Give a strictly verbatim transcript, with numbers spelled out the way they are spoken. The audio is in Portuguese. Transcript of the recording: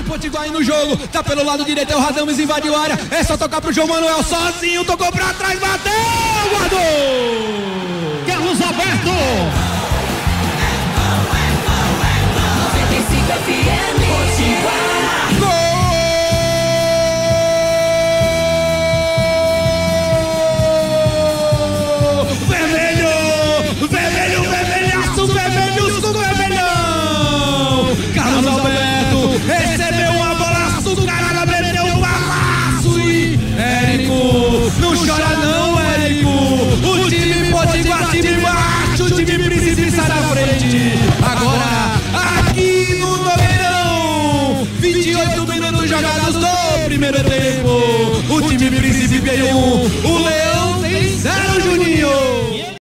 Potiguar aí no jogo, tá pelo lado direito, é o Radames, invadiu a área, é só tocar pro João Manuel sozinho, tocou pra trás, bateu, guardou! Carlos Alberto! noventa e cinco F M Potiguar. Gol! Vermelho! Vermelho, vermelhaço, vermelhos com vermelhão! Carlos Alberto recebeu uma bolaço, o cara meteu um balaço e Érico, não chora não, Érico! O time Potiguar, time embaixo, o time Príncipe sai da frente! Agora, aqui no Nogueirão, vinte e oito minutos jogados no primeiro tempo, o time Príncipe veio um, o